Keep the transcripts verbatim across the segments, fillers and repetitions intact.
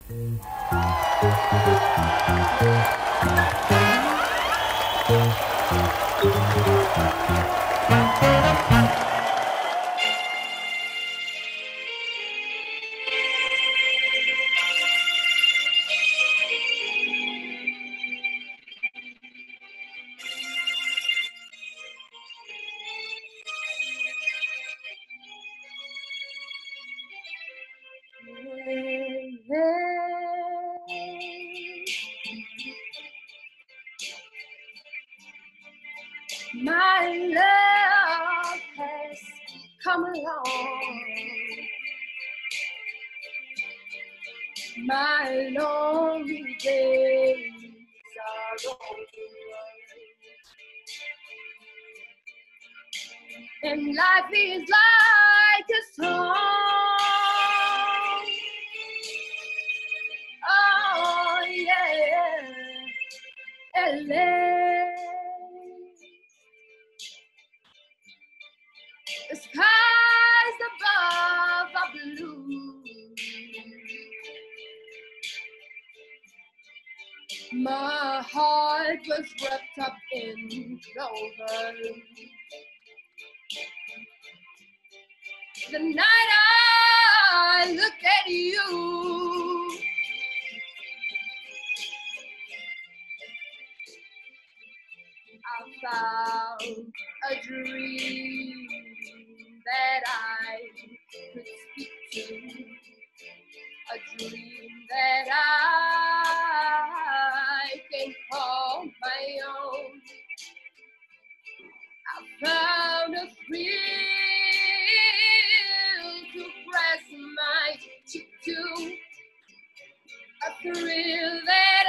My love has come along. My lonely days are over. And life is like a song. Oh, yeah. L A. The skies above are blue. My heart was wrapped up in clover. The night I look at you, I found a dream that I could speak to, a dream that I can call my own. I found a thrill to press my cheek to, a thrill that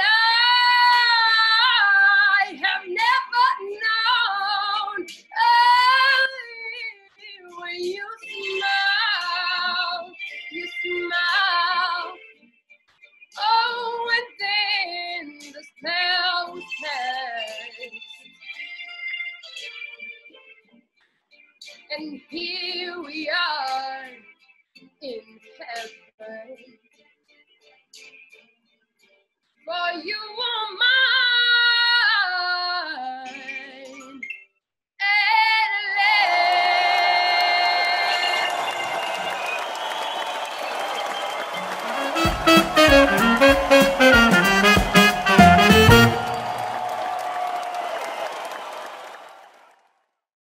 I have never known. Oh, when you smile, you smile. Oh, and then the spell takes. And here we are in heaven. For you are mine.